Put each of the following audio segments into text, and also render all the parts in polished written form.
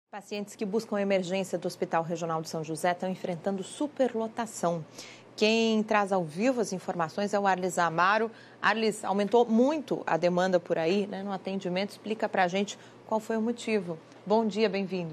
Pacientes que buscam emergência do Hospital Regional de São José estão enfrentando superlotação. Quem traz ao vivo as informações é o Arlis Amaro. Arlis, aumentou muito a demanda por aí, né, no atendimento. Explica pra gente qual foi o motivo. Bom dia, bem-vindo.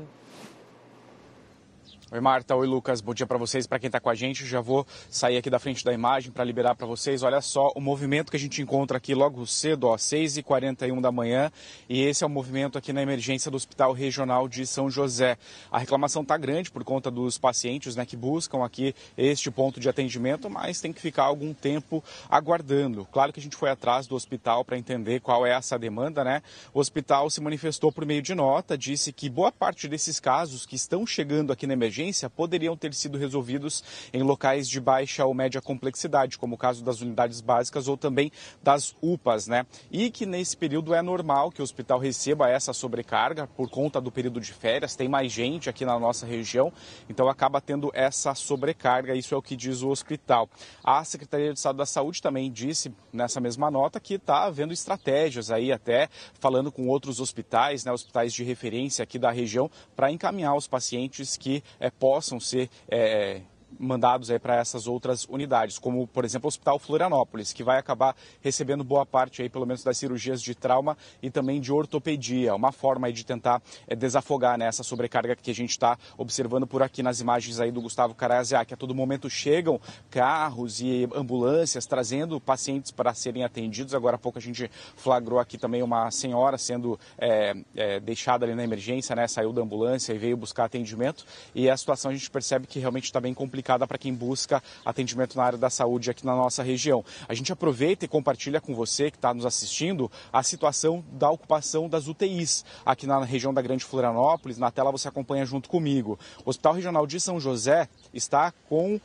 Oi, Marta. Oi, Lucas. Bom dia para vocês, para quem está com a gente. Já vou sair aqui da frente da imagem para liberar para vocês. Olha só o movimento que a gente encontra aqui logo cedo, 6h41 da manhã. E esse é o movimento aqui na emergência do Hospital Regional de São José. A reclamação está grande por conta dos pacientes, né, que buscam aqui este ponto de atendimento, mas tem que ficar algum tempo aguardando. Claro que a gente foi atrás do hospital para entender qual é essa demanda, né? O hospital se manifestou por meio de nota, disse que boa parte desses casos que estão chegando aqui na emergência poderiam ter sido resolvidos em locais de baixa ou média complexidade, como o caso das unidades básicas ou também das UPAs, né? E que nesse período é normal que o hospital receba essa sobrecarga por conta do período de férias, tem mais gente aqui na nossa região, então acaba tendo essa sobrecarga, isso é o que diz o hospital. A Secretaria de Estado da Saúde também disse nessa mesma nota que está havendo estratégias aí, até falando com outros hospitais, né, hospitais de referência aqui da região, para encaminhar os pacientes que possam ser mandados para essas outras unidades, como, por exemplo, o Hospital Florianópolis, que vai acabar recebendo boa parte, aí, pelo menos, das cirurgias de trauma e também de ortopedia. Uma forma aí de tentar desafogar, né, essa sobrecarga que a gente está observando por aqui nas imagens aí do Gustavo Caraziak. A todo momento chegam carros e ambulâncias trazendo pacientes para serem atendidos. Agora há pouco a gente flagrou aqui também uma senhora sendo deixada ali na emergência, né, saiu da ambulância e veio buscar atendimento. E a situação a gente percebe que realmente está bem complicada para quem busca atendimento na área da saúde aqui na nossa região. A gente aproveita e compartilha com você que está nos assistindo a situação da ocupação das UTIs aqui na região da Grande Florianópolis. Na tela você acompanha junto comigo. O Hospital Regional de São José está com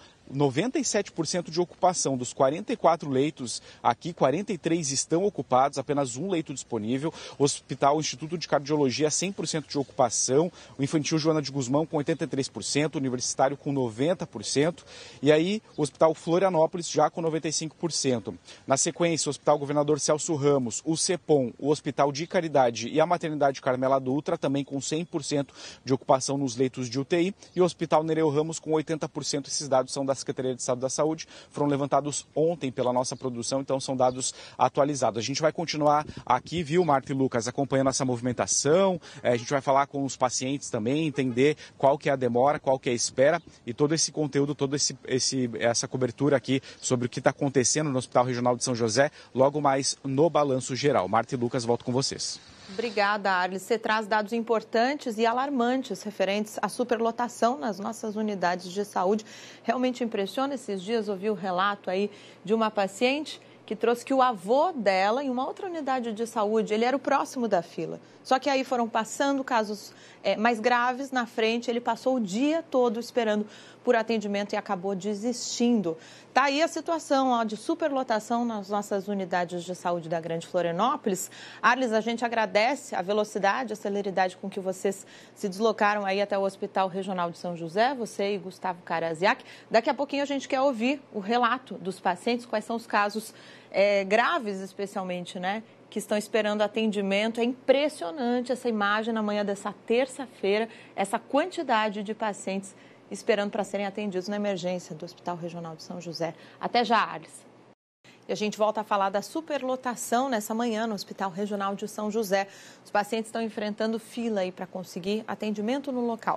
97% de ocupação. Dos 44 leitos aqui, 43 estão ocupados, apenas um leito disponível. O Hospital Instituto de Cardiologia, 100% de ocupação. O Infantil Joana de Guzmão com 83%, o Universitário com 90%. E aí, o Hospital Florianópolis já com 95%. Na sequência, o Hospital Governador Celso Ramos, o CEPOM, o Hospital de Caridade e a Maternidade Carmela Dutra, também com 100% de ocupação nos leitos de UTI. E o Hospital Nereu Ramos com 80%. Esses dados são da Secretaria de Estado da Saúde, foram levantados ontem pela nossa produção, então são dados atualizados. A gente vai continuar aqui, viu, Marta e Lucas, acompanhando essa movimentação, a gente vai falar com os pacientes também, entender qual que é a demora, qual que é a espera e todo esse conteúdo, toda essa cobertura aqui sobre o que está acontecendo no Hospital Regional de São José, logo mais no Balanço Geral. Marta e Lucas, volto com vocês. Obrigada, Arlis. Você traz dados importantes e alarmantes referentes à superlotação nas nossas unidades de saúde. Realmente impressiona. Esses dias ouvi o relato aí de uma paciente que trouxe que o avô dela, em uma outra unidade de saúde, ele era o próximo da fila. Só que aí foram passando casos mais graves na frente, ele passou o dia todo esperando por atendimento e acabou desistindo. Está aí a situação de superlotação nas nossas unidades de saúde da Grande Florianópolis. Arlis, a gente agradece a velocidade, a celeridade com que vocês se deslocaram aí até o Hospital Regional de São José, você e Gustavo Caraziak. Daqui a pouquinho a gente quer ouvir o relato dos pacientes, quais são os casos graves, especialmente, né, que estão esperando atendimento. É impressionante essa imagem na manhã dessa terça-feira, essa quantidade de pacientes esperando para serem atendidos na emergência do Hospital Regional de São José. Até já, Arlis. E a gente volta a falar da superlotação nessa manhã no Hospital Regional de São José. Os pacientes estão enfrentando fila aí para conseguir atendimento no local.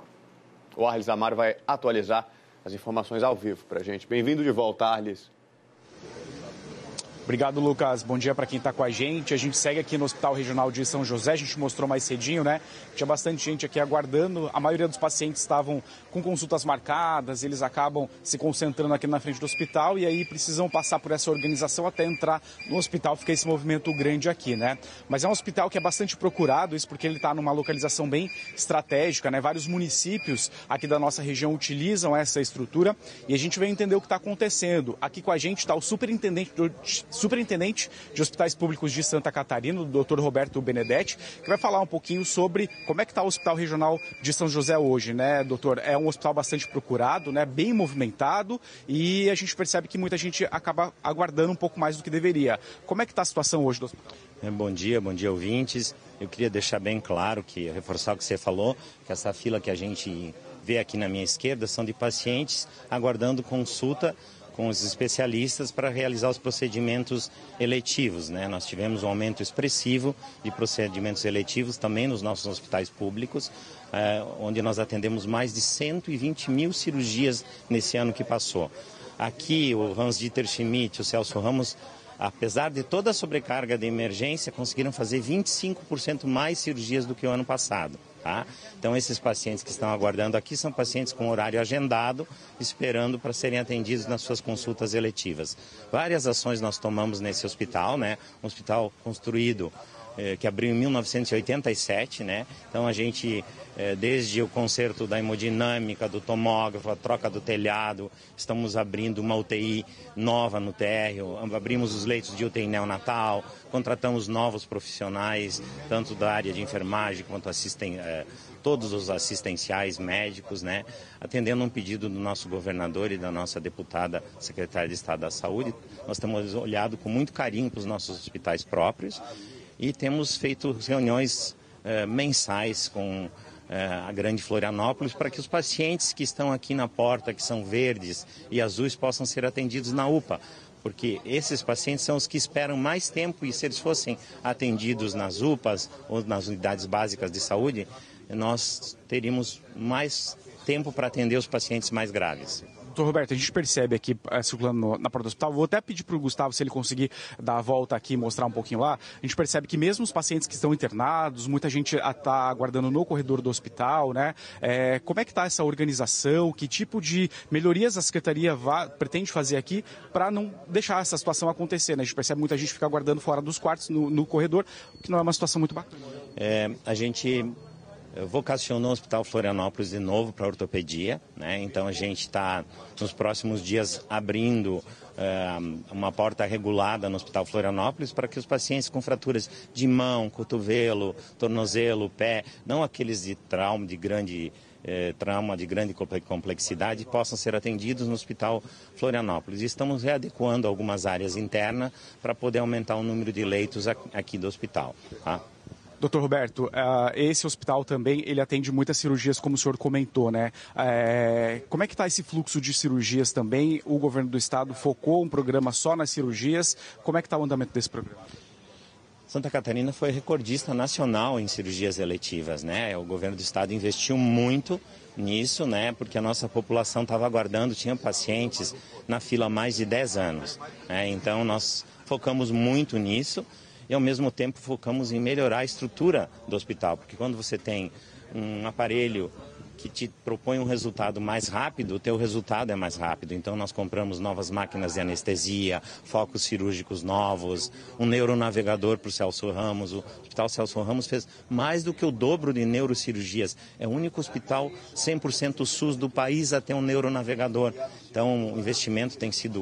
O Arlis Amaro vai atualizar as informações ao vivo para a gente. Bem-vindo de volta, Arlis. Obrigado, Lucas. Bom dia para quem está com a gente. A gente segue aqui no Hospital Regional de São José. A gente mostrou mais cedinho, né? Tinha bastante gente aqui aguardando. A maioria dos pacientes estavam com consultas marcadas. Eles acabam se concentrando aqui na frente do hospital e aí precisam passar por essa organização até entrar no hospital. Fica esse movimento grande aqui, né? Mas é um hospital que é bastante procurado, isso porque ele está numa localização bem estratégica, né? Vários municípios aqui da nossa região utilizam essa estrutura e a gente vem entender o que está acontecendo. Aqui com a gente está o superintendente de Hospitais Públicos de Santa Catarina, o Dr. Roberto Benedetti, que vai falar um pouquinho sobre como é que está o Hospital Regional de São José hoje, né, doutor? É um hospital bastante procurado, né, bem movimentado e a gente percebe que muita gente acaba aguardando um pouco mais do que deveria. Como é que está a situação hoje do hospital? Bom dia ouvintes. eu queria deixar bem claro, reforçar o que você falou, que essa fila que a gente vê aqui na minha esquerda são de pacientes aguardando consulta com os especialistas para realizar os procedimentos eletivos, né? Nós tivemos um aumento expressivo de procedimentos eletivos também nos nossos hospitais públicos, onde nós atendemos mais de 120 mil cirurgias nesse ano que passou. Aqui, o Hans-Dieter Schmidt, o Celso Ramos, apesar de toda a sobrecarga de emergência, conseguiram fazer 25% mais cirurgias do que o ano passado. Tá? Então, esses pacientes que estão aguardando aqui são pacientes com horário agendado, esperando para serem atendidos nas suas consultas eletivas. Várias ações nós tomamos nesse hospital, né? Um hospital construído, que abriu em 1987, né? Então, a gente, desde o conserto da hemodinâmica, do tomógrafo, a troca do telhado, estamos abrindo uma UTI nova no térreo, abrimos os leitos de UTI neonatal, contratamos novos profissionais, tanto da área de enfermagem quanto todos os assistenciais médicos, né? Atendendo um pedido do nosso governador e da nossa deputada secretária de Estado da Saúde. Nós temos olhado com muito carinho para os nossos hospitais próprios e temos feito reuniões mensais com a Grande Florianópolis para que os pacientes que estão aqui na porta, que são verdes e azuis, possam ser atendidos na UPA. Porque esses pacientes são os que esperam mais tempo e se eles fossem atendidos nas UPAs ou nas unidades básicas de saúde, nós teríamos mais tempo para atender os pacientes mais graves. Doutor Roberto, a gente percebe aqui, circulando na porta do hospital, vou até pedir para o Gustavo, se ele conseguir dar a volta aqui e mostrar um pouquinho lá, a gente percebe que mesmo os pacientes que estão internados, muita gente está aguardando no corredor do hospital, né? Como é que está essa organização? Que tipo de melhorias a Secretaria pretende fazer aqui para não deixar essa situação acontecer, né? A gente percebe muita gente ficar aguardando fora dos quartos, no corredor, o que não é uma situação muito bacana. A gente vocacionou o Hospital Florianópolis de novo para ortopedia, né? Então a gente está nos próximos dias abrindo uma porta regulada no Hospital Florianópolis para que os pacientes com fraturas de mão, cotovelo, tornozelo, pé, não aqueles de trauma de grande complexidade, possam ser atendidos no Hospital Florianópolis. Estamos readequando algumas áreas internas para poder aumentar o número de leitos aqui do hospital, tá? Doutor Roberto, esse hospital também, ele atende muitas cirurgias, como o senhor comentou, né? Como é que está esse fluxo de cirurgias também? O governo do estado focou um programa só nas cirurgias. Como é que está o andamento desse programa? Santa Catarina foi recordista nacional em cirurgias eletivas, né? O governo do estado investiu muito nisso, né? Porque a nossa população estava aguardando, tinha pacientes na fila há mais de 10 anos, né? Então nós focamos muito nisso. E, ao mesmo tempo, focamos em melhorar a estrutura do hospital, porque quando você tem um aparelho que te propõe um resultado mais rápido, o teu resultado é mais rápido. Então, nós compramos novas máquinas de anestesia, focos cirúrgicos novos, um neuronavegador para o Celso Ramos. O Hospital Celso Ramos fez mais do que o dobro de neurocirurgias. É o único hospital 100% SUS do país a ter um neuronavegador. Então, o investimento tem sido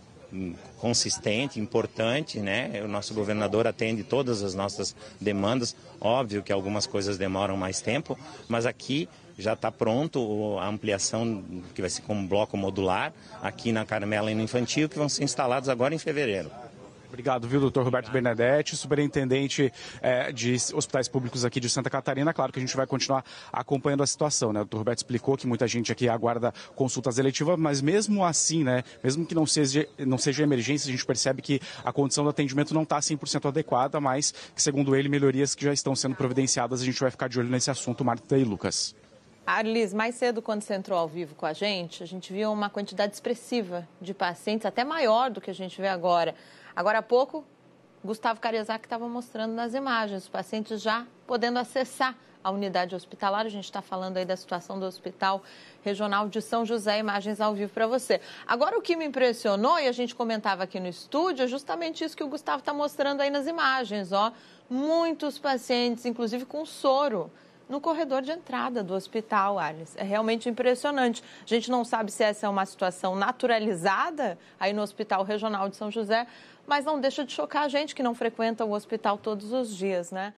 consistente, importante, né? O nosso governador atende todas as nossas demandas. Óbvio que algumas coisas demoram mais tempo, mas aqui já está pronto a ampliação, que vai ser com um bloco modular, aqui na Carmela e no Infantil, que vão ser instalados agora em fevereiro. Obrigado, viu, doutor Roberto Benedetti, superintendente de hospitais públicos aqui de Santa Catarina. Claro que a gente vai continuar acompanhando a situação, né? O doutor Roberto explicou que muita gente aqui aguarda consultas eletivas, mas mesmo assim, né, mesmo que não seja emergência, a gente percebe que a condição do atendimento não está 100% adequada, mas que, segundo ele, melhorias que já estão sendo providenciadas, a gente vai ficar de olho nesse assunto, Marta e Lucas. Arlis, mais cedo, quando você entrou ao vivo com a gente viu uma quantidade expressiva de pacientes, até maior do que a gente vê agora. Agora há pouco, Gustavo Karezak estava mostrando nas imagens, os pacientes já podendo acessar a unidade hospitalar. A gente está falando aí da situação do Hospital Regional de São José, imagens ao vivo para você. Agora, o que me impressionou, e a gente comentava aqui no estúdio, é justamente isso que o Gustavo está mostrando aí nas imagens, ó. Muitos pacientes, inclusive com soro, no corredor de entrada do hospital, Alice. É realmente impressionante. A gente não sabe se essa é uma situação naturalizada aí no Hospital Regional de São José, mas não deixa de chocar a gente que não frequenta o hospital todos os dias, né?